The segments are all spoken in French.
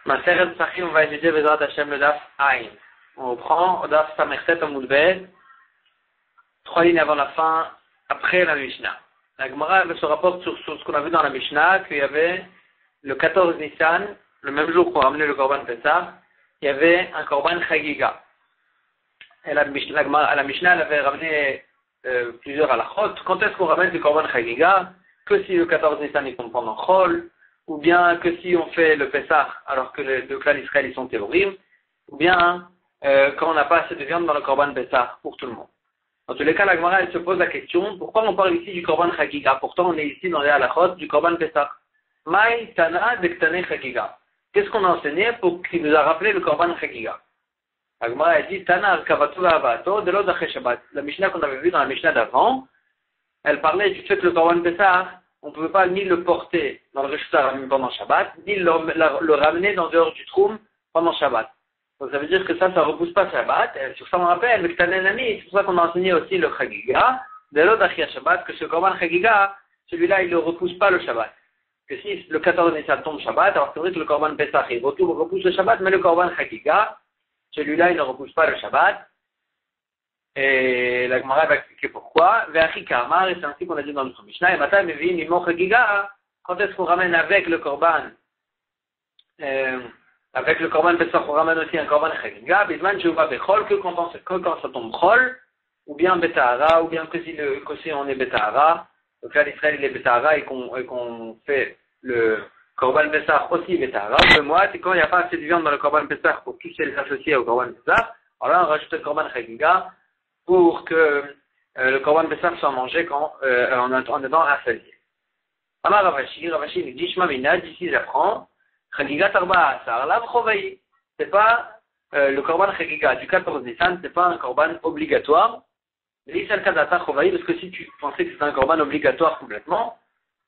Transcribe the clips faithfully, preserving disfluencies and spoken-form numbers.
Maseret Psachim, on va étudier Bezrat Hashem le Daf Aïn. On reprend au Daf Samerset en Moudbez, trois lignes avant la fin, après la Mishnah. La Gemara se rapporte sur, sur ce qu'on a vu dans la Mishnah, qu'il y avait le quatorze Nissan, le même jour qu'on ramenait le Korban Pessah, il y avait un Korban Chagiga. Et la, la, Gemara, la Mishnah elle avait ramené euh, plusieurs halachot. Quand est-ce qu'on ramène le Korban Chagiga? Que si le quatorze Nissan il tombe pendant Chol, ou bien que si on fait le Pessah alors que les deux clans d'Israël ils sont théorim, ou bien euh, quand on n'a pas assez de viande dans le Korban Pessah pour tout le monde. Dans tous les cas, la Gemara elle se pose la question, pourquoi on parle ici du Korban Chagiga? Pourtant on est ici dans les halachot du Korban Pessah. Maï Tana Dektane Chagiga. Qu'est-ce qu'on a enseigné pour qu'il nous a rappelé le Korban Chagiga? La Gemara a dit Tana Arkavato Avato de l'Od Aché Shabbat. La Mishnah qu'on avait vue dans la Mishnah d'avant, elle parlait du fait que le Korban Pessah, on ne pouvait pas ni le porter dans le Reshut HaRamim pendant Shabbat, ni le, le, le ramener dans dehors du Troum pendant Shabbat. Donc ça veut dire que ça, ça ne repousse pas Shabbat. Et sur ça on rappelle, avec Tanenami, c'est pour ça qu'on a enseigné aussi le Chagiga, de l'Od Aché Shabbat, que ce Korban Chagiga, celui-là, il ne repousse pas le Shabbat. Que si le quatorze Nissan tombe Shabbat, alors c'est vrai que le Korban Pessah, il repousse le Shabbat, mais le Korban Chagiga, celui-là, il ne repousse pas le Shabbat. Et la Gemara va expliquer pourquoi. Ve'achi Kamar, et c'est ainsi qu'on a dit dans notre Mishnah. Et Matam Mevin Mimo Chagiga, quand est-ce qu'on ramène avec le Korban, euh, avec le Korban Pessah, on ramène aussi un Korban Chagiga, Bizman Sheuva Bechol, que quand, que quand ça tombe Chol, ou bien Betahara, ou bien que si, le, que si on est Betahara, donc là l'Israël il est Betahara et qu'on, et qu'on fait le Korban Pessah aussi Betahara, ou le mois, c'est quand il n'y a pas assez de viande dans le Korban Pessah pour tous les associés au Korban Pessah, alors là on rajoute le Korban Chagiga, pour que euh, le Korban Pessah soit mangé quand euh, on est en dedans rassasié. Amar Ravashi, Ravashi nous dit, Shma Mina, d'ici j'apprends, Chagiga Tarba Asar, Lav Chovayi. C'est pas euh, le Korban Chagiga du quatorze Nissan, c'est pas un Korban obligatoire. L'Isal Kadata Chovayi, parce que si tu pensais que c'était un Korban obligatoire complètement,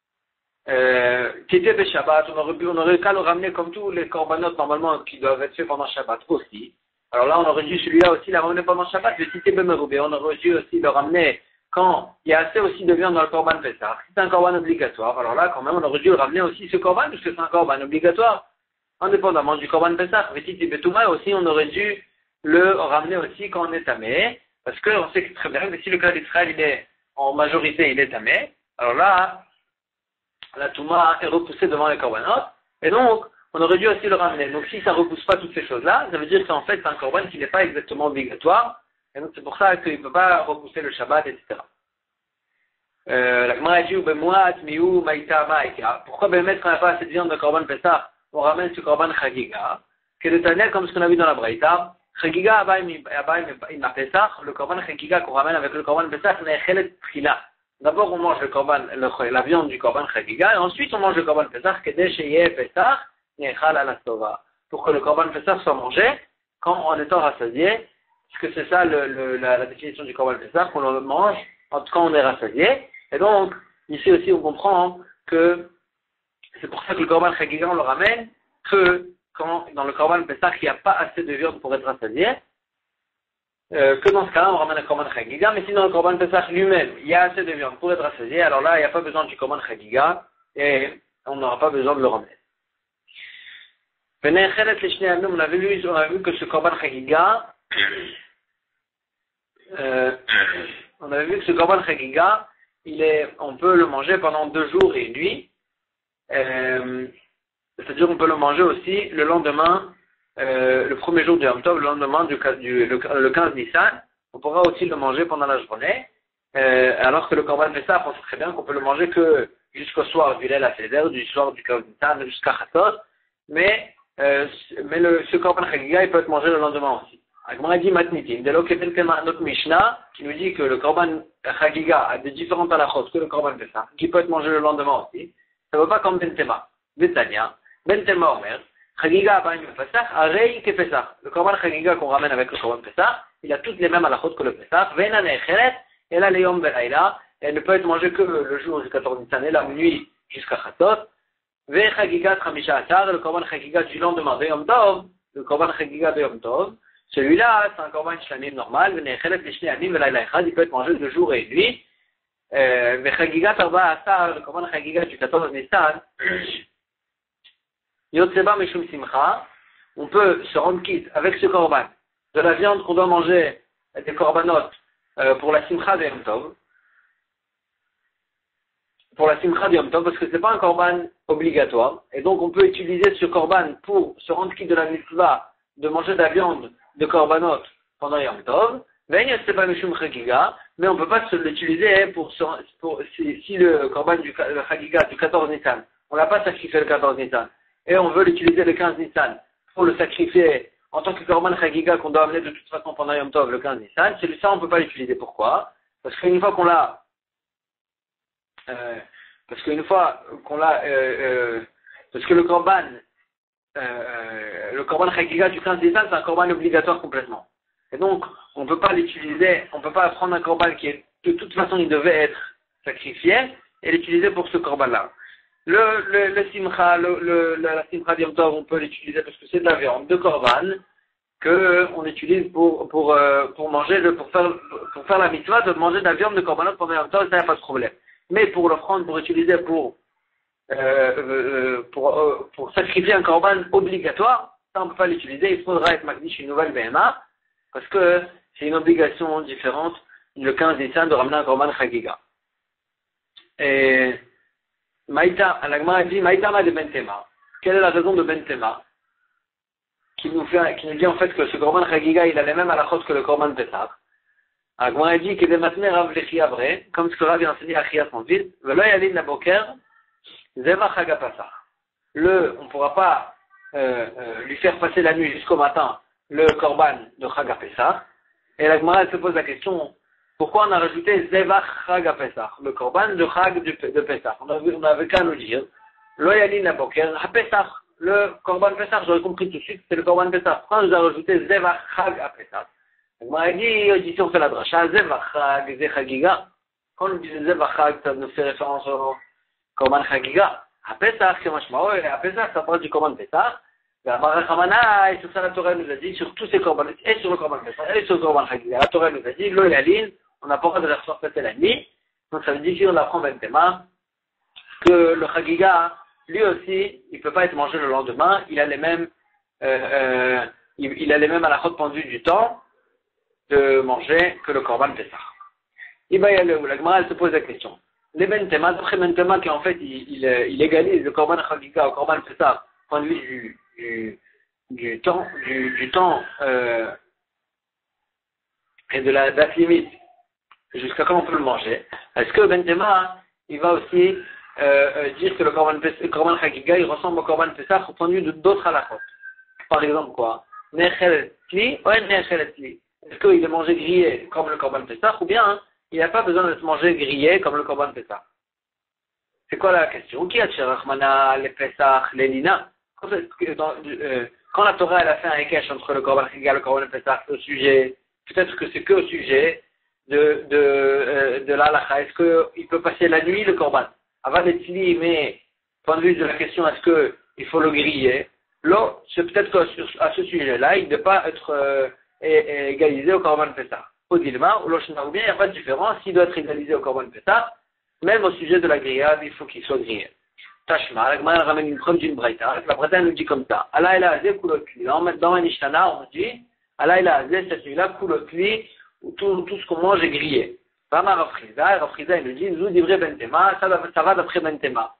euh, qui était de Shabbat, on aurait, on aurait qu'à le ramener comme tous les Korbanot normalement qui doivent être faits pendant Shabbat aussi. Alors là, on aurait dû celui-là aussi la ramener pendant Shabbat, le cité Bemeroubé. On aurait dû aussi le ramener quand il y a assez aussi de viande dans le Korban Pessah. Si c'est un Korban obligatoire, alors là, quand même, on aurait dû le ramener aussi ce Korban, puisque c'est un Korban obligatoire, indépendamment du Korban Pessah. Mais cité Betouma aussi, on aurait dû le ramener aussi quand on est tamé, parce qu'on sait très bien que si le cas d'Israël, il est en majorité, il est tamé, alors là, la Touma est repoussée devant les Korbanot, et donc, on aurait dû aussi le ramener. Donc si ça ne repousse pas toutes ces choses-là, ça veut dire qu'en fait c'est un korban qui n'est pas exactement obligatoire, et donc c'est pour ça qu'il ne peut pas repousser le Shabbat, et cetera. Euh, la Gemara dit, pourquoi ben mettre quand on n'a pas assez de viande de korban Pessah, on ramène ce korban Chagiga, que de Tanel comme ce qu'on a vu dans la Braïta, Chagiga abayim Pessah, le korban Chagiga qu'on ramène avec le korban Pessah, c'est Chelet Tchila. D'abord on mange le korban, le, la viande du korban Chagiga, et ensuite on mange le korban Pessah, Kedesh Yeh Pessah, pour que le Korban Pessah soit mangé quand en étant rassasié, parce que c'est ça le, le, la, la définition du Korban Pessah, qu'on le mange quand on est rassasié. Et donc, ici aussi on comprend que c'est pour ça que le Korban Chagiga on le ramène que quand dans le Korban Pessah il n'y a pas assez de viande pour être rassasié, euh, que dans ce cas-là on ramène le Korban Chagiga, mais si dans le Korban Pessah lui-même il y a assez de viande pour être rassasié, alors là il n'y a pas besoin du Korban Chagiga et on n'aura pas besoin de le ramener. On avait vu, on a vu que ce Korban Chagiga, euh, on avait vu que ce Korban Chagiga, il est, on peut le manger pendant deux jours et une nuit. Euh, c'est-à-dire qu'on peut le manger aussi le lendemain, euh, le premier jour du Yom Tov, le lendemain du, du le, le quinze Nissan. On pourra aussi le manger pendant la journée. Euh, alors que le Korban Pessah, on sait très bien qu'on peut le manger que jusqu'au soir du Leil HaSeder, du soir du quinze Nissan, jusqu'à Chatzot. Mais Euh, mais le, ce Korban Chagiga, il peut être mangé le lendemain aussi. Agmara dit Matnitin, de l'Okepelkema, notre Mishnah, qui nous dit que le Korban Chagiga a des différentes halachot que le Korban Pessah, qui peut être mangé le lendemain aussi. Ça ne va pas comme Bentema. Betania, Bentema Omer, Chagiga Abayim Pessah, Arei Ke Pessah. Le Korban Chagiga qu'on ramène avec le Korban Pessah, il a toutes les mêmes halachot que le Pessah. Vena Necheret, et là, le Yom Belaïla, elle ne peut être mangée que le jour du quatorze Nissan et la nuit jusqu'à Chatzot. Chagiga Chamisha Asar, le Korban Chagiga du lendemain de Yom Tov, le Korban Chagiga de Yom Tov, celui-là, c'est un Korban Shlamim normal, il peut être mangé de jour et de nuit. Chagiga Tarba Asar, le Korban Chagiga du quatorze Nissan, Yotseba Meshum Simcha, on peut se rendre quitte avec ce korban de la viande qu'on doit manger, des korbanot, euh, pour la Simcha de Yom Tov, pour la Simcha de Yom Tov, parce que c'est pas un korban obligatoire, et donc on peut utiliser ce korban pour se rendre quitte de la mitzvah de manger de la viande de korbanot pendant Yom Tov, mais on ne peut pas l'utiliser pour, pour si, si le korban du le Chagiga du quatorze Nissan, on l'a pas sacrifié le quatorze Nissan, et on veut l'utiliser le quinze Nissan pour le sacrifier en tant que korban Chagiga qu'on doit amener de toute façon pendant Yom Tov le quinze Nissan, celui-là on ne peut pas l'utiliser. Pourquoi? Parce qu'une fois qu'on l'a, euh, parce qu'une fois qu'on l'a, euh, euh, parce que le korban, euh, le korban Chagiga du quinze Nissan c'est un korban obligatoire complètement. Et donc, on ne peut pas l'utiliser, on ne peut pas prendre un korban qui est, de toute façon, il devait être sacrifié, et l'utiliser pour ce korban-là. Le, le, le simcha, le, le, la simcha d'Yom Tov, on peut l'utiliser parce que c'est de la viande de korban, que on utilise pour, pour, euh, pour manger, le, pour faire, pour faire la mitzvah de manger de la viande de korbanot pendant Yom Tov, ça n'y a pas de problème. Mais pour l'offrande, pour utiliser pour, euh, euh, pour, euh, pour sacrifier un korban obligatoire, ça on ne peut pas l'utiliser, il faudra être magnifique une nouvelle B M A, parce que c'est une obligation différente, le quinze Nissan, de ramener un korban chagiga. Et Maïta, à la Gemara dit, Maïtama de Bentema. Quelle est la raison de Bentema? Qui nous fait, qui nous dit en fait que ce korban chagiga, il a les mêmes halachot que le korban Pesach. À la Gemara dit que des matines Rav Lechi Avré, comme ce que Rav vient enseigner à Chia son fils, Velo Yalin Naboker, Zeva Chaga Pesach. Le, on ne pourra pas euh, euh, lui faire passer la nuit jusqu'au matin le korban de Chag Pesach, et la Gemara se pose la question, pourquoi on a rajouté Zevach Chag Pesach, le korban de Chag de Pesach? On avait, on avait qu'à nous dire, Lo Yalin Aboker, Pesach, le korban Pesach, j'aurais compris tout de suite, c'est le korban Pesach. Pourquoi on nous a rajouté Zevach Chag Pesach? La Gemara dit, ici on fait la dracha, Zevach Chag, Ze Chagiga. Quand on dit Zevach Chag, ça nous fait référence au korban Chagiga. Pesach, c'est machmao, et Pesach, ça parle du korban Pesach. Et sur ça, la Torah nous a dit, sur tous ces korban, et sur le korban Pesach, et sur le korban Chagiga, la Torah nous a dit, l'eau et la ligne, on n'a pas le droit de les recevoir passer la nuit. Donc ça veut dire, si on apprend Bentema, que le Chagiga, lui aussi, il ne peut pas être mangé le lendemain, il a les mêmes, euh, euh, il, il a les mêmes halachot pendus du temps de manger que le korban Pesach. Il va y aller où la Gemara, elle se pose la question. Les Bentema, d'après Bentema, qui en fait, il, il, il égalise le korban Chagiga au korban Pesach, point de vue du, du, du temps, du, du temps euh, et de la date limite, jusqu'à quand on peut le manger. Est-ce que Bentema, il va aussi euh, dire que le korban, le korban Chagiga, il ressemble au korban Pesach au point de vue de d'autres halachot? Par exemple quoi? Nechel Tli ou Nechel Tli? Est-ce qu'il est mangé grillé comme le korban Pesach, ou bien hein, il n'a pas besoin de se manger grillé comme le korban Pesach? C'est quoi la question? Qui a Cherachmana, les Pesach, les Lina? Quand, euh, quand la Torah elle a fait un ékesh entre le korban Chagiga et le korban Pesach au sujet, peut-être que c'est que au sujet de, de, euh, de l'alacha. Est-ce qu'il peut passer la nuit le korban? Avant d'être fini, mais, point de vue de la question, est-ce qu'il faut le griller? Là, c'est peut-être qu'à ce sujet-là, il ne doit pas être euh, égalisé au korban Pesach. Au Dilma, ou l'Oshna, ou bien il n'y a pas de différence, s'il doit être égalisé au korban Pesach, même au sujet de la grillade, il faut qu'il soit grillé. Tashma, la Gemara ramène une preuve d'une braïta. La braïta nous dit comme ça. Allah ila azé kulotli. Dans un Ishtana, on dit, Allah ila azé, cette nuit-là, kulotli, où tout, tout ce qu'on mange est grillé. Vama Rafriza, Rafriza, il nous dit, nous divrei Bentema, ça, ça va d'après Bentema.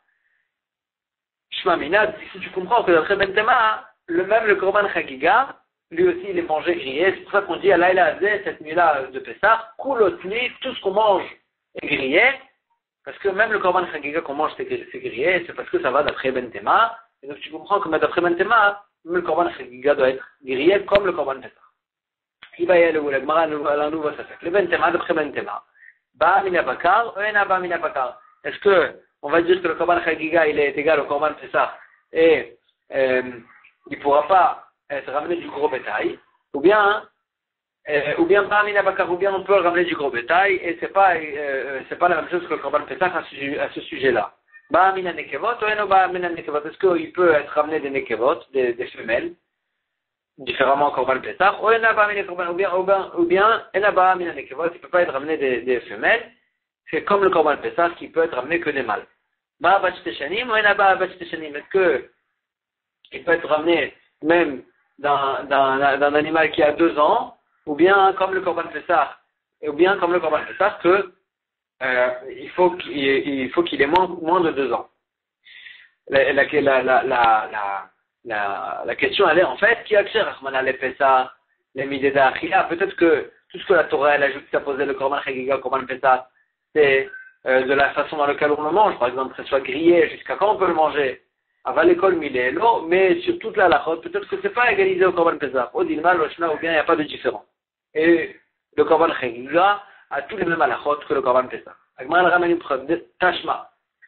Shma Minad, si tu comprends que d'après Bentema, le même le korban Chagiga, lui aussi il est mangé grillé. C'est pour ça qu'on dit, Allah ila azé, cette nuit-là de Pessah, kulotli, tout ce qu'on mange est grillé. Parce que même le korban chagiga qu'on mange, c'est grillé, c'est parce que ça va d'après Bentema. Et donc tu comprends que d'après Bentema, le korban chagiga doit être grillé comme le korban Pesach. Il va y aller où la Gemara la nouveau ça fait. Le Bentema, d'après Bentema, Ba mina bakar, ou ena ba mina bakar. Est-ce que on va dire que le korban chagiga il est égal au korban Pesach et euh, il ne pourra pas être ramené du gros bétail, ou bien Euh, ou bien pas mina bakar, ou bien on peut ramener du gros bétail, et c'est pas euh, c'est pas la même chose que le korban Pesach à ce, à ce sujet-là. Ba mina nekevot ou eno ba mina nekevot. Est-ce qu'il peut être ramené des nekevot, des, des femelles, différemment au korban Pesach, ou ena ba mina nekevot, ou bien ou bien ou bien ena ba mina nekevot, il peut pas être ramené des, des femelles. C'est comme le korban Pesach qui peut être ramené que des mâles. Ba bach teshanim ou ena ba bach teshanim. Est-ce que il peut être ramené même d'un, d'un, d'un animal qui a deux ans, ou bien comme le Korban Pessah, ou bien comme le Korban Pessah que euh, il faut qu'il, il faut qu'il ait moins, moins de deux ans. La, la, la, la, la, la, la question elle est en fait, qui a accès à Rahman les Pessah, les Mideda Achila, peut-être que tout ce que la Torah elle a juxtaposé le Korban Chagiga, le Korban Pessah, c'est euh, de la façon dans laquelle on le mange, par exemple, que ce soit grillé, jusqu'à quand on peut le manger. Avant l'école Milélo, mais sur toute la lachot, peut-être que c'est pas égalisé au Korban Pessah. Au Dilma, le Shna, ou bien il n'y a pas de différence. Et le Korban Chagiga a tous les mêmes halachot que le Korban Pessah. Agmar le ramène une preuve, Tashma.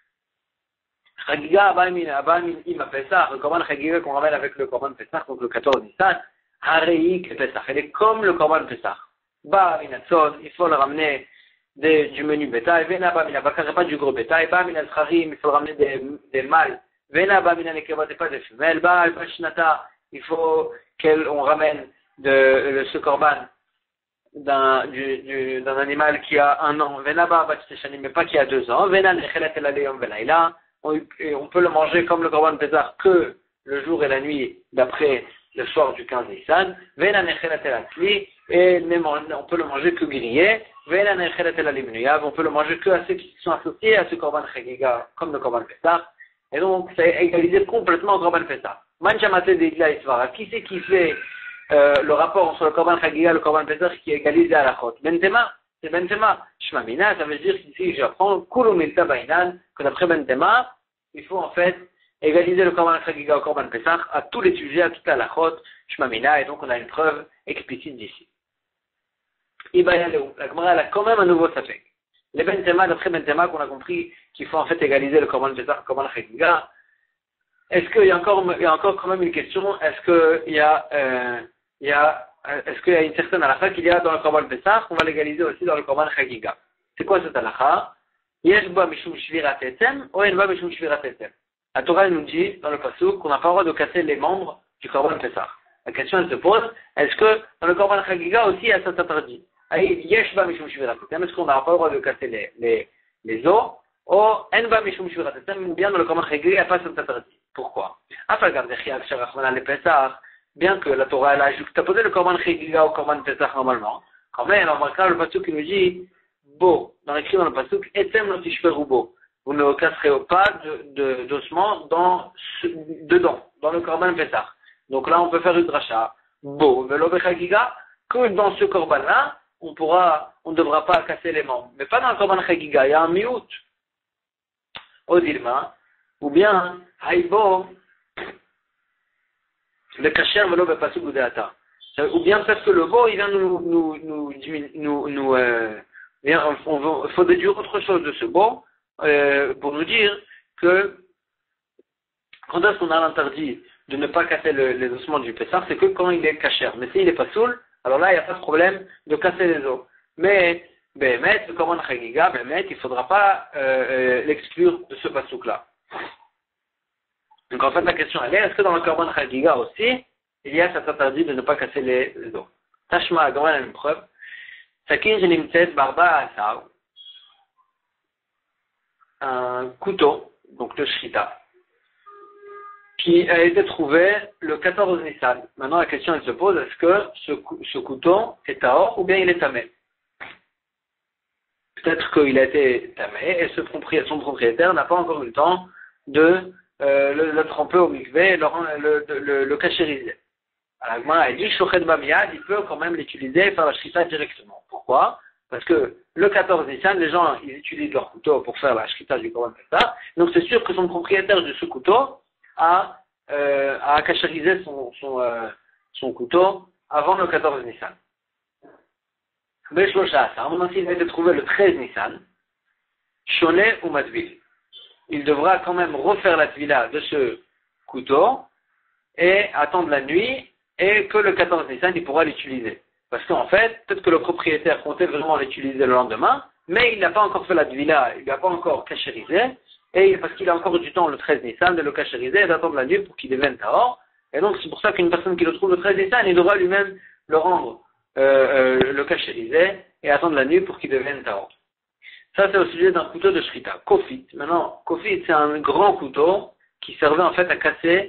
Chagiga, Abamin, Ima Pessah, le Korban Chagiga qu'on ramène avec le Korban Pessah, donc le quatorze Nissan, Hareik Pessah. Elle est comme le Korban Pessah. Ba Minatzot, il faut le ramener des, du menu bétail, Vena Ba Minabakar, pas du gros bétail, Ba Minazcharim, il faut le ramener des, des mâles. Vena ba mina nekeva, c'est pas des femelles. Ba alba shnata, il faut qu'on ramène de, le, ce korban d'un, du, du, d'un animal qui a un an. Vena ba bat shteshani, mais pas qui a deux ans. Vena nechelet el aleyom velayla, on peut le manger comme le korban pesach que le jour et la nuit d'après le soir du quinze Nissan. Vena nechelet el atli, et on peut le manger que grillé. Vena nechelet el alimnuyav, on peut le manger que à ceux qui sont associés à ce korban chagiga comme le korban pesach. Et donc, c'est égalisé complètement au Korban Pessah. Manjamate de Igla Isvara. Qui c'est qui fait euh, le rapport entre le Korban Chagiga et le Korban Pessah qui est égalisé à la Chot? Bentema, c'est Bentema. Shmamina, ça veut dire qu'ici, j'apprends Kulu Milta Bainan, que d'après Bentema, il faut en fait égaliser le Korban Chagiga au Korban Pessah à tous les sujets, à toute la Chot, Shmamina, et donc on a une preuve explicite d'ici. Ibayaleu, la Gemara, elle a quand même un nouveau safek. Les Bentema, d'après Bentema, qu'on a compris qu'il faut en fait égaliser le Korban Pessah, le Korban Chagiga. Est-ce qu'il y a encore, il y a encore quand même une question, est-ce qu'il y a, euh, il y a, est-ce qu'il y a une certaine halakha qu'il y a dans le Korban Pessah, qu'on va l'égaliser aussi dans le Korban Chagiga? C'est quoi cette halakha? Yeshba mishum shvirat etzem, ou yenba mishum shvirat etzem. La Torah nous dit, dans le pasuk, qu'on n'a pas le droit de casser les membres du Korban Pessah. La question elle se pose, est-ce que dans le Korban Chagiga aussi, il y a cet interdit? Yeshba mishum shvirat etzem, est-ce qu'on n'a pas le droit de casser les, les, les os? Ou enba mishum shvirat etzem, ou bien dans le Korban Chagiga, il n'y a pas cet interdit. Pourquoi? Bien que la Torah elle a juxtaposé le Korban Chagiga au Korban Pessah normalement, quand même, on remarquera le pasuk qui nous dit, Bo, dans l'écrit dans le pasuk, etem lo tishperu bo. Vous ne casserez pas de, de, d'ossements dans, dedans, dans le Korban Pessah. Donc là, on peut faire une dracha. Bo, velo bechagiga, que dans ce Korban-là, on pourra, on ne devra pas casser les membres. Mais pas dans le Korban Chagiga, il y a un miout. Au Dilma, ou bien, haïbo, le kasher velo bepasuk udeata. Ou bien parce que le bo, il vient nous, nous, nous, nous, nous, euh, vient, on, il faut déduire autre chose de ce bo, euh, pour nous dire que, quand est-ce qu'on a l'interdit de ne pas casser le, les ossements du Pessah, c'est que quand il est kasher. Mais s'il n'est pas saoul, alors là, il n'y a pas de problème de casser les os. Mais, Bémet, le Korban Chagiga, Bémet, il ne faudra pas euh, euh, l'exclure de ce pasouk-là. Donc en fait, la question elle est, est-ce que dans le Korban Chagiga aussi, il y a cet interdit de ne pas casser les, les os? Tashma, dans la même preuve, Sakin Jenimtset Barba Asar, un couteau, donc le Shrita, qui a été trouvé le quatorze Nissan. Maintenant, la question elle se pose, est-ce que ce, ce couteau est tahor ou bien il est tamé? Peut-être qu'il a été tamé et ce propriétaire, son propriétaire n'a pas encore eu le temps de euh, le, le tremper au mikvé et le, le, le, le, le cachériser. Alors, il dit, Shochet Bamiyad, il peut quand même l'utiliser et faire la shrita directement. Pourquoi? Parce que le quatorze Nissan, les gens, ils utilisent leur couteau pour faire la shrita du Korban Pessah. Donc, c'est sûr que son propriétaire de ce couteau a, euh, a cachérisé son, son, euh, son couteau avant le quatorze Nissan. Beshlosha, ça, maintenant, s'il a été trouvé le treize Nissan, Shoné ou Matvil, il devra quand même refaire la tvila de ce couteau et attendre la nuit et que le quatorze Nissan, il pourra l'utiliser. Parce qu'en fait, peut-être que le propriétaire comptait vraiment l'utiliser le lendemain, mais il n'a pas encore fait la tvila, il n'a pas encore cachérisé, et parce qu'il a encore du temps le treize Nissan de le cachériser et d'attendre la nuit pour qu'il devienne tahor. Et donc c'est pour ça qu'une personne qui le trouve le treize Nissan, il devra lui-même le rendre, euh, euh, le cachériser et attendre la nuit pour qu'il devienne tahor. Ça c'est au sujet d'un couteau de shrita. Kofit. Maintenant, kofit c'est un grand couteau qui servait en fait à casser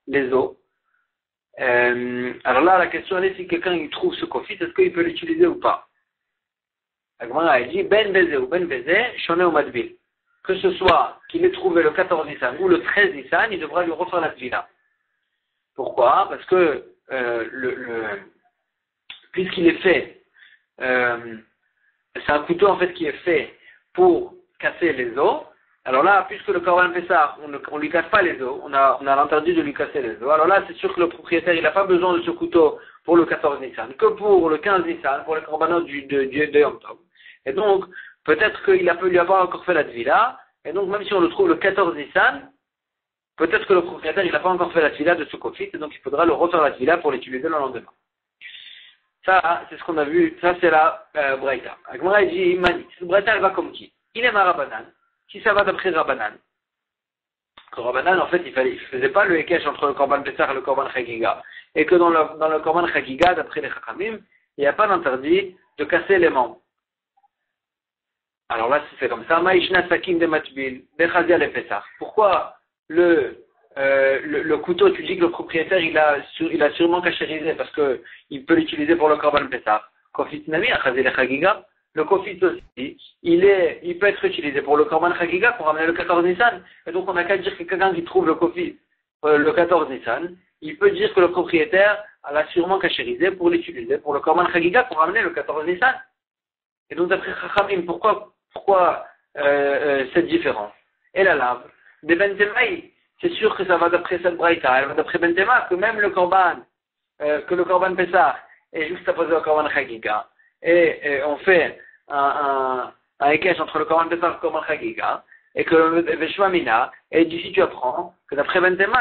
les os. Euh, alors là, la question est si quelqu'un il trouve ce kofit, est-ce qu'il peut l'utiliser ou pas? La Gemara elle dit ben bezé ou ben bezé, shoné ou madbil. Que ce soit qu'il ait trouvé le quatorze Nissan ou le treize Nissan, il devra lui refaire la tvila. Pourquoi? Parce que euh, le, le, puisqu'il est fait, euh, c'est un couteau en fait qui est fait pour casser les os. Alors là, puisque le Korban Pessah, on ne on lui casse pas les os, on a, on a l'interdit de lui casser les os. Alors là, c'est sûr que le propriétaire, il n'a pas besoin de ce couteau pour le quatorze Nissan, que pour le quinze Nissan, pour les Korbanot du, de, de, de Yom Tov. Et donc, peut-être qu'il a pu lui avoir encore fait la tvila, et donc même si on le trouve le quatorze Nissan, peut-être que le propriétaire, il n'a pas encore fait la tvila de ce kofit, et donc il faudra le refaire la tvila pour l'utiliser le lendemain. Ça, c'est ce qu'on a vu, ça c'est la euh, Braïta. Agmara dit, Imani, cette Braïta, elle va comme qui? Il est ma Rabbanan. Si ça va d'après Rabbanan. Que Rabbanan, en fait, il fallait, il faisait pas le Hekesh entre le Korban Pessah et le Korban Chagiga. Et que dans le, dans le Korban Chagiga, d'après les Chachamim, il n'y a pas d'interdit de casser les membres. Alors là, c'est comme ça. Maïshna Sakin de Matbil, Bechazia le Pessah. Pourquoi le, euh, le, le couteau, tu dis que le propriétaire, il a, il a sûrement cachérisé parce que il peut l'utiliser pour le Korban Pessah. Kofit Nami, Achazia le Chagiga. Le kofit aussi, il, est, il peut être utilisé pour le Korban Chagiga pour ramener le quatorze Nissan. Et donc on n'a qu'à dire que quelqu'un qui trouve le kofit, euh, le quatorze Nissan, il peut dire que le propriétaire l'a sûrement cachérisé pour l'utiliser pour le Korban Chagiga pour ramener le quatorze Nissan. Et donc d'après Chachamim, pourquoi, pourquoi euh, euh, cette différence? Et la lave, des Bentemaï, c'est sûr que ça va d'après cette Braïta, elle va d'après Bentema, que même le Korban, euh, que le Korban Pessah est juste opposé au Korban Chagiga. Et, et on fait un, un, un équèche entre le Korban Pessah et le Korban Chagiga, et que le Veshvamina, et d'ici tu apprends que d'après Bentema,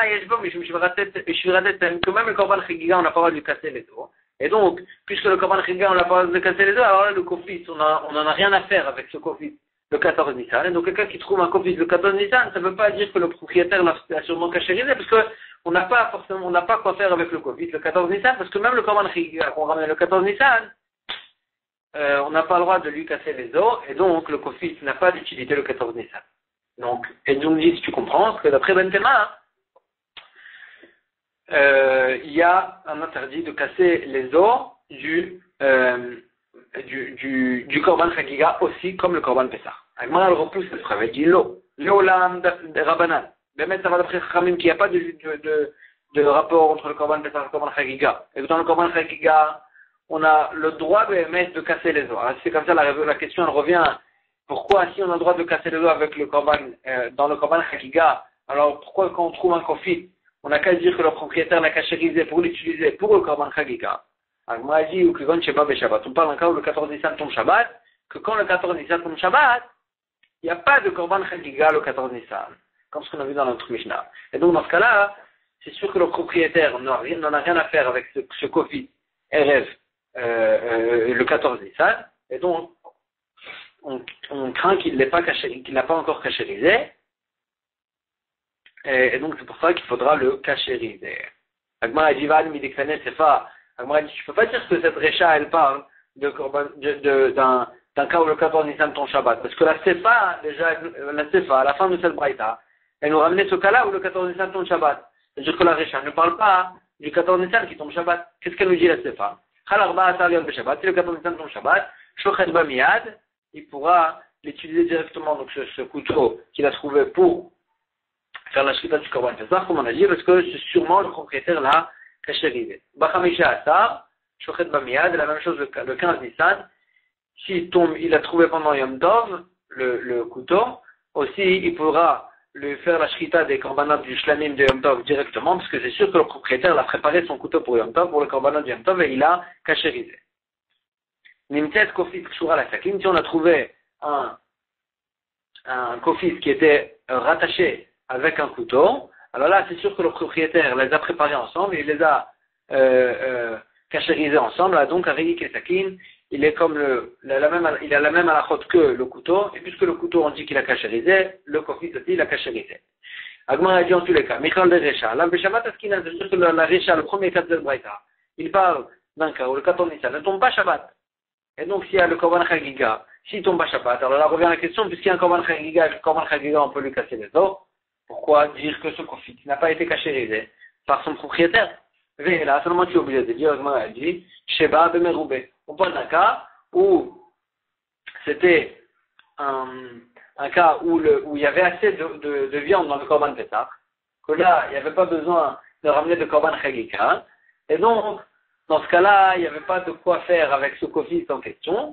que même le Korban Chagiga, on n'a pas le droit de lui casser les os. Et donc, puisque le Korban Chagiga, on n'a pas le droit de lui casser les os, alors là, le kofit, on n'en a rien à faire avec ce kofit, le quatorze Nissan. Et donc, quelqu'un qui trouve un kofit, le quatorze Nissan, ça ne veut pas dire que le propriétaire l'a sûrement cachérisé, parce que on n'a pas forcément, on n'a pas quoi faire avec le kofit, le quatorze Nissan, parce que même le Korban Chagiga, qu'on ramène le quatorze Nissan, Euh, on n'a pas le droit de lui casser les os, et donc le kofit n'a pas d'utilité le quatorze Nissan. Donc, et nous dit, si tu comprends, que d'après Bentema, euh, il y a un interdit de casser les os du, euh, du, du, du Korban Chagiga aussi, comme le Korban Pessah. Agmara, elle repousse cette preuve, elle dit l'eau, l'eau l'âme de Rabbanan. Mais ça va d'après Chachamim qu'il n'y a pas de, de, de, de rapport entre le Korban Pessah et le Korban Chagiga. Et dans le Korban Chagiga, on a le droit de mettre de casser les os. C'est comme ça la, la question elle revient. Pourquoi si on a le droit de casser les os avec le korban euh, dans le korban chagiga, alors pourquoi quand on trouve un kofit, on n'a qu'à dire que le propriétaire l'a cachérisé pour l'utiliser pour le korban chagiga. Alors moi je dis ou que quand Shabbat et Shabbat, on parle encore où le quatorze Nissan tombe Shabbat, que quand le quatorze Nissan tombe Shabbat, il n'y a pas de korban chagiga le quatorze Nissan, comme ce qu'on a vu dans notre Mishnah. Et donc dans ce cas-là, c'est sûr que le propriétaire n'en a rien, n'en a rien à faire avec ce, ce kofit R F. Euh, euh, le quatorze Nissan, et donc on, on craint qu'il l'ait pas caché, qu'il n'a pas encore cachérisé, et, et donc c'est pour ça qu'il faudra le cachériser. Agmara dit Val midiktanet sefa. Agmara dit, tu peux pas dire que cette récha elle parle de, de, de, d'un, d'un cas où le quatorze Nissan tombe Shabbat, parce que la sefa déjà la sefa à la fin de cette braïta, elle nous ramenait ce cas-là où le quatorze Nissan tombe Shabbat. C'est-à-dire que la récha ne parle pas du quatorze Nissan qui tombe Shabbat. Qu'est-ce qu'elle nous dit la sefa? Si le quatorze Nissan tombe Shabbat, Shochet Bamiyad, il pourra l'utiliser directement, donc ce, ce couteau qu'il a trouvé pour faire la shrita du Korban Pessah, comme on a dit, parce que c'est sûrement le propriétaire l'a cachérisé. Bachamisha Asar, Shochet Bamiyad, la même chose le, le quinze Nissan, s'il tombe, il a trouvé pendant Yom Tov, le, le couteau, aussi il pourra lui faire la shrita des korbanot du shlamim de Yom Tov directement, parce que c'est sûr que le propriétaire l'a préparé son couteau pour Yom Tov, pour le korbanot de Yom Tov, et il a cachérisé. Nimtet kofit kshura la sakin, si on a trouvé un, un kofit qui était rattaché avec un couteau, alors là c'est sûr que le propriétaire les a préparés ensemble, il les a euh, euh, cachérisés ensemble, là, donc avec et sakin, il est comme le, la, la même, il a la même halachot que le couteau, et puisque le couteau on dit qu'il a cachérisé, le kofit aussi il a cachérisé. Agmara a dit en tous les cas, Michal de Recha, la Beshamat Askina, c'est sûr que la, la Recha, le premier cas de Braïta, il parle d'un cas où le quatorze Nissan ne tombe pas Shabbat. Et donc s'il y a le Korban Chagiga, s'il tombe pas Shabbat, alors là revient la question, puisqu'il y a un Korban Chagiga, le Korban Chagiga on peut lui casser les os, pourquoi dire que ce kofit n'a pas été cachérisé? par son propriétaire. Et là, seulement tu es obligé de dire, Agmara a dit, Sheba Bemeroubé. On parle d'un cas où c'était un, un cas où, le, où il y avait assez de, de, de viande dans le Korban Pessah, que là, il n'y avait pas besoin de ramener de Korban Chagika, et donc, dans ce cas-là, il n'y avait pas de quoi faire avec ce kofit en question.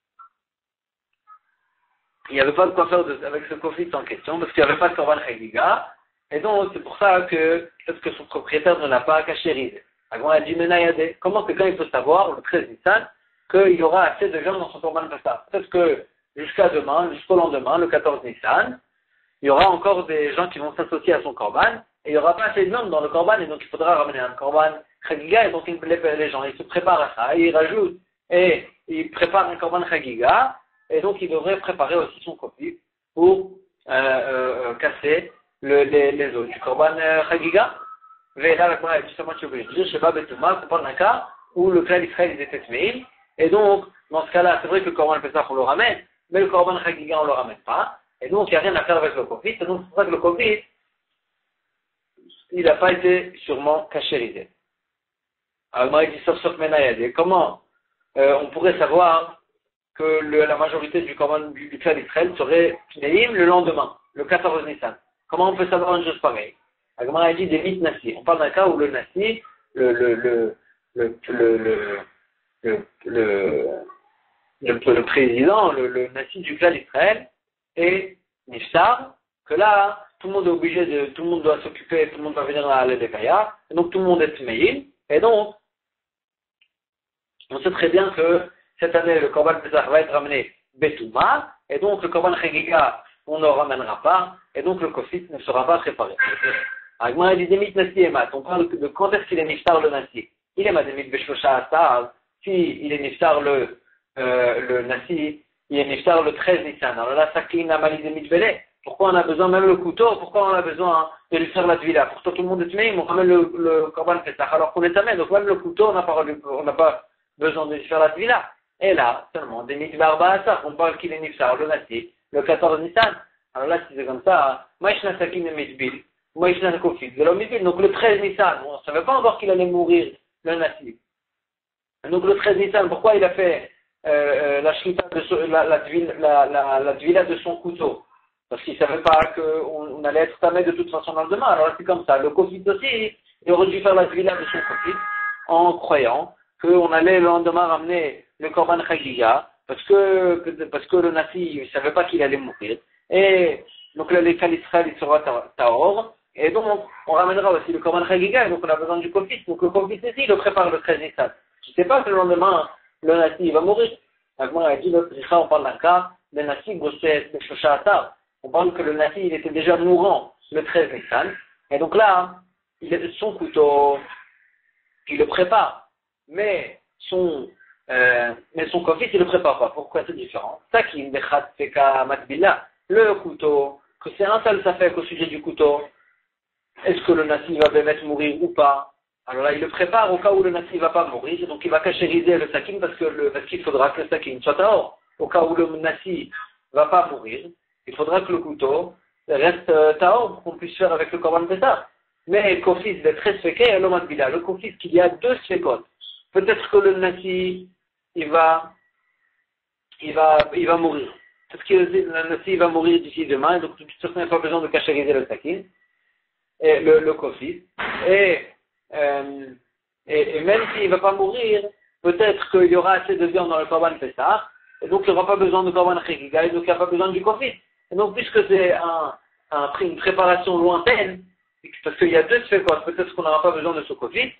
Il n'y avait pas de quoi faire de, avec ce kofit en question, parce qu'il n'y avait pas de Korban Chagika, et donc, c'est pour ça que, peut-être que son propriétaire ne l'a pas cachérisé. Alors, on a dit, Menayade, comment quelqu'un il peut savoir, le treize Nissan, qu'il y aura assez de viande dans son Korban Pessah? Peut-être que, jusqu'à demain, jusqu'au lendemain, le quatorze Nissan, il y aura encore des gens qui vont s'associer à son Korban, et il n'y aura pas assez de viande dans le Korban, et donc il faudra ramener un Korban Chagiga, et donc les, les gens, ils se préparent à ça, et ils rajoutent, et ils préparent un Korban Chagiga, et donc ils devraient préparer aussi son kofit pour euh, euh, casser le, les, les os du Korban Chagiga. Et là, la Gemara est justement, tu es obligé de dire, Sheba Betouma, on parle d'un cas où le clan d'Israël il était Tmeil, et donc, dans ce cas-là, c'est vrai que le Korban Pessah on le ramène, mais le Korban Chagiga on ne le ramène pas, et donc il n'y a rien à faire avec le kofit, et donc c'est pour ça que le kofit, il n'a pas été sûrement cachérisé. Alors, il dit sauf sauf Menayade. Comment euh, on pourrait savoir que le, la majorité du Korban du, du clan d'Israël serait Pneim le lendemain, le quatorze Nissan? Comment on peut savoir une chose pareille? Alors, il dit des mythes Nassi. On parle d'un cas où le Nassi, le, le, le, le, le, le, le, le, le, le président, le, le Nassi du clan d'Israël est Nifsar, que là, tout le monde est obligé de, tout le monde doit s'occuper, tout le monde va venir à l'Edekaya, et donc tout le monde est Tmeïl, et donc, on sait très bien que cette année, le Korban Pessah va être ramené Betouma, et donc le Korban Chagiga, on ne le ramènera pas, et donc le Kofit ne sera pas préparé. Agma dit Demit Nassi et Mat, on parle de quand est-ce qu'il est Niftar le Nassi. Il est Mademit Beshosha Asar, si il est Niftar le, euh, le Nassi, il est Niftar le treize Nissan. Alors là, Sakin Amali Demit Bele. Pourquoi on a besoin, même le couteau, pourquoi on a besoin de lui faire la tvila? Pourtant tout le monde est tmeim, on ramène le, le Korban Pessah alors qu'on est tamé, donc même le couteau, on n'a pas, on n'a pas besoin de lui faire la tvila. Et là, seulement, des mitzvah Asar, on parle qu'il est Niftar, le Nassi, le quatorze Nissan. Alors là, si c'est comme ça, Maïshna Sakin et Mitbil, Maïshna Kofit, de l'homme Mitbil, donc le treize Nissan, on ne savait pas encore qu'il allait mourir, le Nassi. Donc le treize Nissan, pourquoi il a fait euh, euh, la shlita de so, la, la, la, la, la tvila de son couteau? Parce qu'il ne savait pas qu'on on allait être tamé de toute façon dans le demain. Alors c'est comme ça. Le Kofit aussi, il aurait dû faire la tvila de son Kofit en croyant qu'on allait le lendemain ramener le Korban Chagiga, parce que, parce que le Nassi ne savait pas qu'il allait mourir. Et donc là, les Israël, il sera Taor. Et donc, on ramènera aussi le Korban Chagiga, et donc on a besoin du Kofit. Donc le Kofit ici, il le prépare le treize Nissan. Je ne sais pas que le lendemain, le Nassi il va mourir. Donc moi, il dit, on parle d'un cas, le Nassi, Gosset, de Shosha Atar. On parle que le Nassi, il était déjà mourant le treize Nissan. Et donc là, il est son couteau, il le prépare. Mais son, euh, mais son Kofit, il le prépare pas. Pourquoi c'est différent? Ça qui est Feka Matbila. Le couteau, que c'est un seul safek au sujet du couteau. Est-ce que le Nassi va bien mourir ou pas? Alors là, il le prépare au cas où le Nassi ne va pas mourir. Donc il va cachériser le sakin parce que le, parce qu'il faudra que le sakin soit dehors. Au cas où le Nassi ne va pas mourir, il faudra que le couteau reste euh, taor pour qu'on puisse faire avec le Korban Pessah. Mais le Kofit de treize féké et l'Omat Bila. Le Kofit qu'il y a deux fékotes. Peut-être que le Nassi, il va, il va, il va mourir. Peut-être que le Nassi va mourir d'ici demain, et donc de toute façon, il n'y a pas besoin de cachériser le sakin, et le, le Kofit. Et, euh, et, et même s'il ne va pas mourir, peut-être qu'il y aura assez de viande dans le Korban Pessah, et donc il n'y aura pas besoin de Korban Chagiga, et donc il n'y a pas besoin du Kofit. Et donc, puisque c'est un, un, une préparation lointaine, parce qu'il y a deux fékotes, peut-être qu'on n'aura pas besoin de ce Kofit,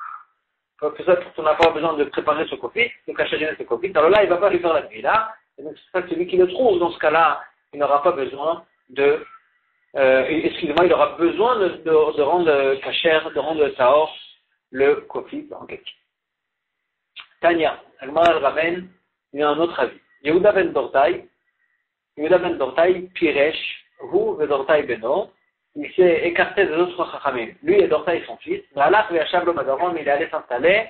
peut-être qu'on n'a pas besoin de préparer ce Kofit, de cachériner ce Kofit, alors là, il ne va pas lui faire la tvila, et donc c'est ça que celui qui le trouve, dans ce cas-là, il n'aura pas besoin de, euh, excusez-moi, il aura besoin de, de, de rendre cachère, de rendre taor le Kofit en question. Tania, Agmar ramène, il y a un autre avis. Yehuda ben Dortaï, Yehuda ben Dortaï, Piresh, Hu ve Dortaï Beno, il s'est écarté des autres Chachamim. Lui et Dortaï son fils, Malach ve Yashav lo Madaron, il est allé s'installer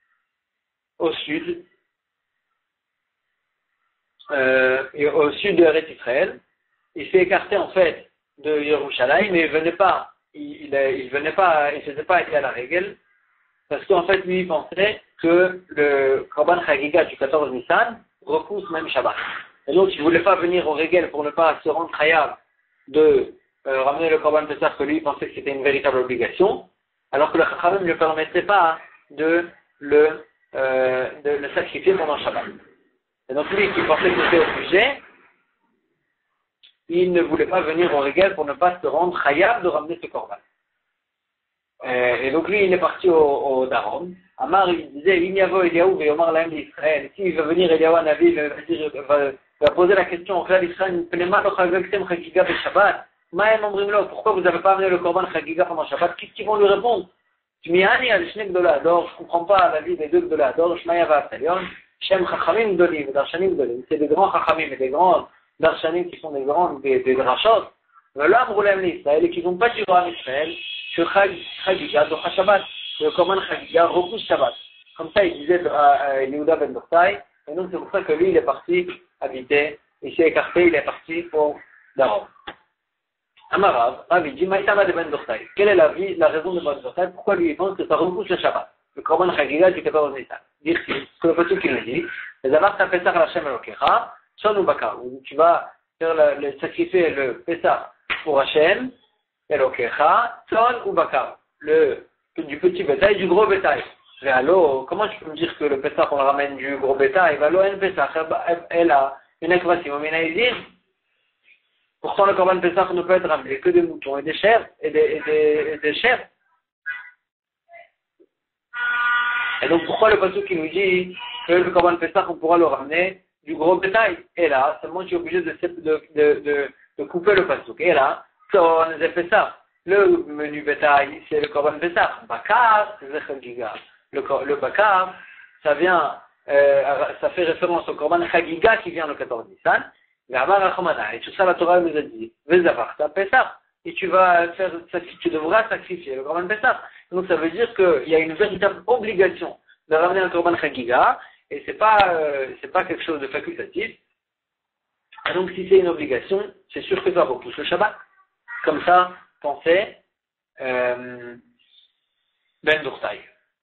au sud, euh, et au sud de Eretz Israël. Il s'est écarté en fait de Yerushalayim, mais il ne venait pas il, il, il venait pas, il faisait pas aller à la règle, parce qu'en fait, lui, il pensait que le Korban Chagiga du quatorze Nissan repousse même Shabbat. Et donc, il voulait pas venir au règle pour ne pas se rendre khayab de euh, ramener le Korban Pessah, que lui, il pensait que c'était une véritable obligation, alors que le Chachamim ne lui permettait pas de le, euh, de le sacrifier pendant Shabbat. Et donc, lui, qui pensait que c'était obligé, il ne voulait pas venir au règle pour ne pas se rendre khayab de ramener ce Korban. Euh, et donc lui, il est parti au, au Darom. Amar, il disait, Inyavo Eliaou ve'yomar lahem d'Israël. S'il veut venir Eliaou Navi, il va, dire, va, va poser la question au clan d'Israël, pourquoi vous n'avez pas amené le Korban Chagiga pendant Shabbat? Qu'est-ce qu'ils vont lui répondre? Tu m'y as dit, je ne comprends pas la vie des deux de l'Ador, Shmaya Va'atalion, Shem Chachamim Dolim, Darshanim Dolim. C'est des grands Chachamim et des grands Darshanim qui sont des grands, des, des drachot. Là, Amroulem l'Israël, et qui n'ont pas dit à Israël, que Chagiga, donc Shabbat, le Korban Chagiga repousse Shabbat. Comme ça, il disait à Yehuda ben Dortaï, et donc c'est pour ça que lui, il est parti habiter, il s'est écarté, il est parti au Darom. Amarav, Rav, il dit, Maïtama de ben Dortaï. Quelle est la, vie, la raison de ben Dortaï? Pourquoi lui, il pense que ça repousse le Shabbat, le Korban Chagiga du quatorze Nissan? Dire ce que le Pasuk il nous dit, les avars ta Pesach la Shem Elokecha, Son ou Baka, où tu vas faire le, le sacrifier le Pesach pour Hachem, Elokecha, Son ou Bakar, le, du petit bétail, du gros bétail. Et alors, comment tu peux me dire que le Pessah, on le ramène du gros bétail? Va l'O N Pessah, elle a une akvasim, pourtant le Korban Pessah ne peut être ramené que des moutons et des chèvres, et des, et des, et des chèvres. Et donc pourquoi le Pasuk qui nous dit que le Korban Pessah, on pourra le ramener du gros bétail? Et là, seulement tu es obligé de, de, de, de, de couper le Pasuk. Et là, on a fait ça. Le menu bétail, c'est le Korban Pessah. Bakar, c'est Zechel Giga. Le, le Bakar, ça vient, euh, ça fait référence au Korban Chagiga qui vient le quatorze Nissan. Et tout ça, la Torah nous a dit, Vezavar, ça Pessah. Et tu vas faire, tu devras sacrifier le Korban Pessah. Donc ça veut dire qu'il y a une véritable obligation de ramener un Korban Chagiga, et c'est pas, euh, c'est pas quelque chose de facultatif. Et donc si c'est une obligation, c'est sûr que ça repousse le Shabbat. Comme ça, pensait euh, Ben Dortaï.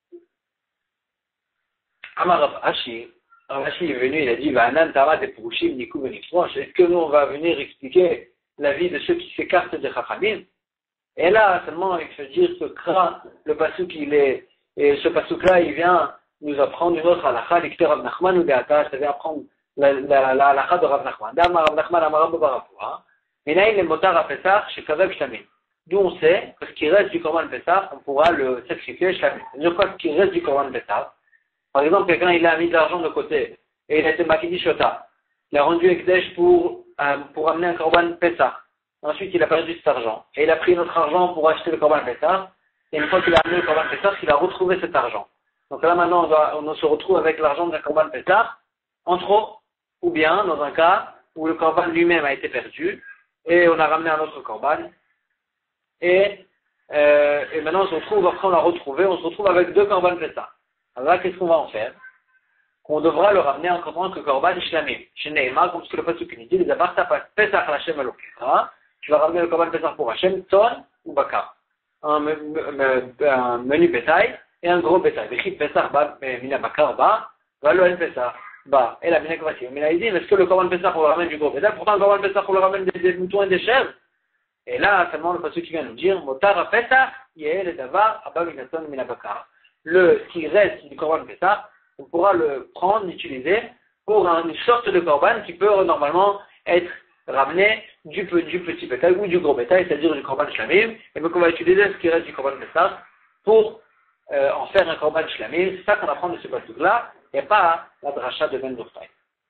Amar Rashi, Rashi est venu, il a dit, Va'anan Tara de Purushim Nikou Benifrosh. Est-ce que nous on va venir expliquer la vie de ceux qui s'écartent de Chachamim? Et là, seulement, il faut dire ce kra, le pasuk, il est, et ce pasuk-là, il vient nous apprendre une autre halakha, l'ikter Rav Nachman ou Deata, ça vient apprendre la, la, la halakha de Rav Nachman. D'Amar Rav Nachman, Amar Rav Barapura. Minaïn le motar à Pessah chez Kazak Shlamim. D'où on sait que ce qui reste du Korban Pessah, on pourra le sacrifier Shlamim. C'est-à-dire quoi, ce qui reste du Korban Pessah? Par exemple, quelqu'un il a mis de l'argent de côté et il a été makidi shota. Il a rendu Ekdesh pour, euh, pour amener un Korban Pessah. Ensuite, il a perdu cet argent. Et il a pris notre argent pour acheter le Korban Pessah. Et une fois qu'il a amené le Korban Pessah, il a retrouvé cet argent. Donc là, maintenant, on, doit, on se retrouve avec l'argent d'un Korban Pessah en trop, ou bien dans un cas où le Korban lui-même a été perdu et on a ramené un autre Korban. Et, euh, et maintenant, on se retrouve, après on l'a retrouvé, on se retrouve avec deux Korban Pessah. Alors là, qu'est-ce qu'on va en faire? On devra le ramener en tant que Korban Shlamim. Chez Neymar, comme ce que le Pasuk nous dit, les avarta Pesach Hashem Elokecha, tu vas ramener le Korban Pessah pour Hashem, Ton ou Bakar. Un, un menu bétail et un gros bétail. Vechit Pesach ba, mina Bakar ba, va le Pesach ba, et la mina Kvasi. Mais là, il dit, est-ce que le Korban Pessah, on le ramène du gros bétail? Pourtant, le Korban Pessah, on le ramène des, des moutons et des chèvres. Et là, seulement le Pasuk qui vient nous dire, Motar Pesach, Yeh le Davar, Abba Minaton mina Bakar. Le qui reste du Korban Pessah, on pourra le prendre, l'utiliser pour une sorte de Korban qui peut normalement être ramené du, du petit bétail ou du gros bétail, c'est-à-dire du Korban Shlamim, et donc on va utiliser ce qui reste du Korban Pessah pour euh, en faire un Korban Shlamim. C'est ça qu'on apprend de ce pasuk-là, et pas la dracha de Ben Dortaï.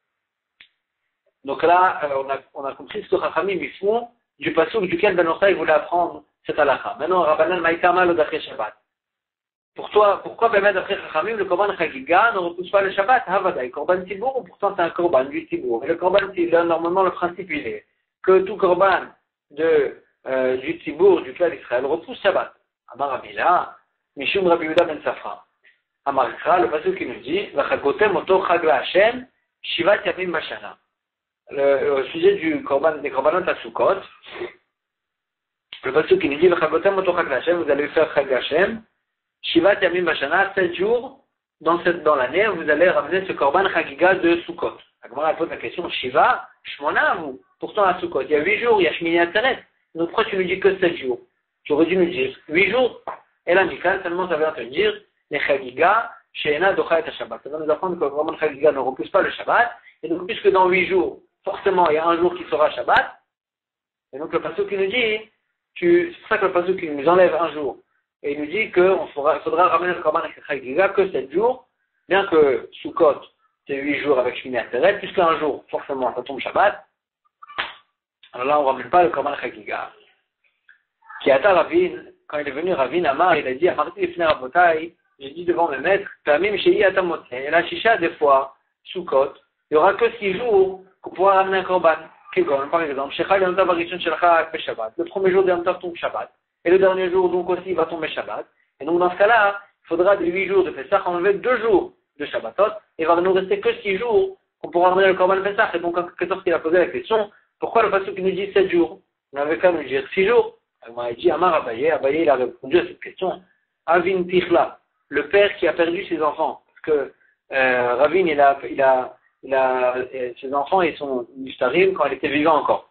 Donc là, euh, on, a, on a compris ce que Chachamim ils font du pasuk duquel Ben Dortaï voulait apprendre cette halakha. Maintenant, Rabbanan Maïkama le Dachet Shabbat. Pour toi, pourquoi ben d'après Chachamim, le Korban Chagiga ne repousse pas le Shabbat? Havadaï, Korban Tibour, ou pourtant c'est un Korban du Tibour. Et le Korban Tibour, normalement le principe il est que tout Korban de, euh, du Tibour, du clan d'Israël, repousse Shabbat. Amar Amila, Mishum Rabbi Yehuda ben Safra. Amar Ikra, le passage qui nous dit, Vachagotem Oto Chag la Hashem, Shivat Yamim Mashana. Le sujet du Korban, des Korbanot à Sukkot, Le pasuk qui nous dit, vous allez faire Chag Hashem, Shivat Yamim Bashana, sept jours, dans, cette, dans l'année, vous allez ramener ce Korban Chagiga de Sukkot. La Gemara pose la question, Shiva, Shmona, vous, pourtant à Sukkot, il y a huit jours, il y a Shmini Atzeret. Donc pourquoi tu nous dis que sept jours? Tu aurais dû nous dire huit jours. Et là, Mikal, seulement ça vient te dire, les Chagiga, Sheena Docha et Shabbat. Ça va nous apprendre que le Korban Chagiga ne repousse pas le Shabbat. Et donc, puisque dans huit jours, forcément, il y a un jour qui sera Shabbat, et donc le pasuk qui nous dit, tu, c'est pour ça que le pasuk qui nous enlève un jour, et il nous dit qu'il faudra, faudra ramener le Korban Chagiga que sept jours, bien que Sukkot, c'est huit jours avec Shmini Atzeret, puisque un jour, forcément, ça tombe Shabbat, alors là, on ne ramène pas le Korban Chagiga. Qui attend Ravin, quand il est venu Ravin Amar, il a dit, Amarti Ifnei Rabotai, j'ai dit devant mes maîtres, Tamim Shei Atamote, et la Shisha, des fois, Sukkot, il n'y aura que six jours qu'on pourra ramener un Korban. Par exemple, le premier jour de Yom Tov tombe Shabbat, et le dernier jour donc aussi va tomber Shabbat. Et donc dans ce cas-là, il faudra des huit jours de Pessah enlever deux jours de Shabbatot, et il va nous rester que six jours qu'on pourra ramener le Korban Pessah. Et donc en quelque sorte, il a posé la question, pourquoi le pasuk nous dit sept jours? On avait qu'à nous dire six jours. Alors, il dit Amar Abaye, Abaye il a répondu à cette question. Avin Tichla, le père qui a perdu ses enfants, parce que euh, Ravin il a, il a Il a, ses enfants, ils sont Mustarim quand il était vivant encore.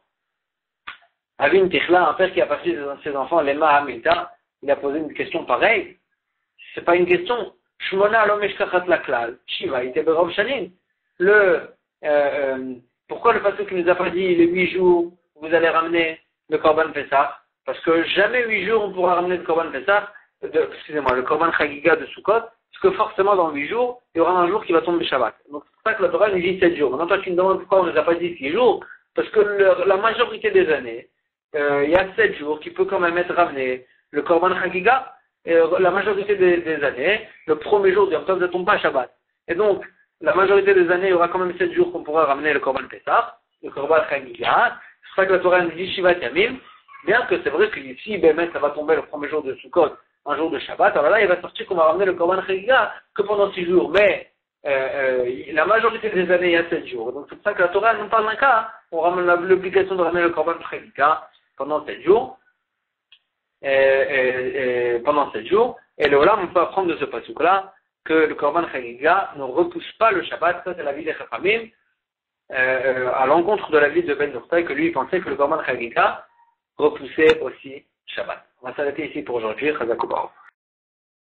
Avin Tichla, un père qui a perdu ses enfants, Lema Hamilta, il a posé une question pareille. C'est pas une question. Shmona lo meshkachat laklal, Shiva ite berov shanin. Le, euh, euh, pourquoi le pasuk qui nous a pas dit les huit jours, vous allez ramener le Korban Pessah? Parce que jamais huit jours on pourra ramener le Korban Pessah, de, excusez-moi, le Korban Chagiga de Sukkot, parce que forcément dans huit jours, il y aura un jour qui va tomber Shabbat. Donc c'est pour ça que la Torah nous dit sept jours. Maintenant toi tu me demandes pourquoi on ne nous a pas dit six jours, parce que le, la majorité des années, euh, il y a sept jours qui peut quand même être ramené. Le Korban Chagiga, euh, la majorité des, des années, le premier jour du Yom Tov ne tombe pas Shabbat. Et donc, la majorité des années, il y aura quand même sept jours qu'on pourra ramener le Korban Pessah, le Korban Chagiga. C'est pour ça que la Torah nous dit Shivat Yamim, bien que c'est vrai que ici, ben, ça va tomber le premier jour de Sukkot, un jour de Shabbat, alors là, il va sortir qu'on va ramener le Korban Chagiga que pendant six jours. Mais euh, euh, la majorité des années, il y a sept jours. Donc c'est pour ça que la Torah nous parle d'un cas, on ramène l'obligation de ramener le Korban Chagiga pendant sept jours. Et, et, et, pendant sept jours. Et le Olam, on peut apprendre de ce pasuk-là que le Korban Chagiga ne repousse pas le Shabbat. Ça, c'est la vie des Chachamim, euh, à l'encontre de la vie de Ben Dortaï, que lui, il pensait que le Korban Chagiga repoussait aussi Shabbat. On va s'arrêter ici pour aujourd'hui. Chazak u'Barach.